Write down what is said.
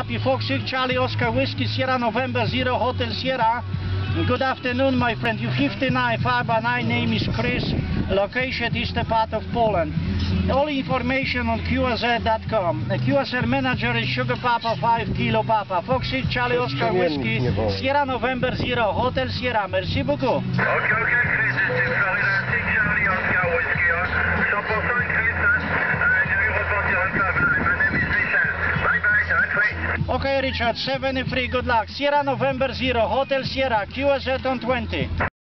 copy. Fox 6 Charlie Oscar Whiskey Sierra November 0 Hotel Sierra. Good afternoon, my friend. You 59 5x9. Name is Chris. Location is the part of Poland. All information on QRZ.com. QSR manager is Sugar Papa 5 Kilo Papa. Fox 6 Charlie Oscar Whiskey Sierra November 0 Hotel Sierra. Merci beaucoup. Ok, Chris, c'est Florida 6 Charlie Oscar Whiskey. 100% Chris, numéro reporter on table. My name is Michel. Bye bye, Okay, Richard, 73, good luck. Sierra November 0 Hotel Sierra, QSZ on 20.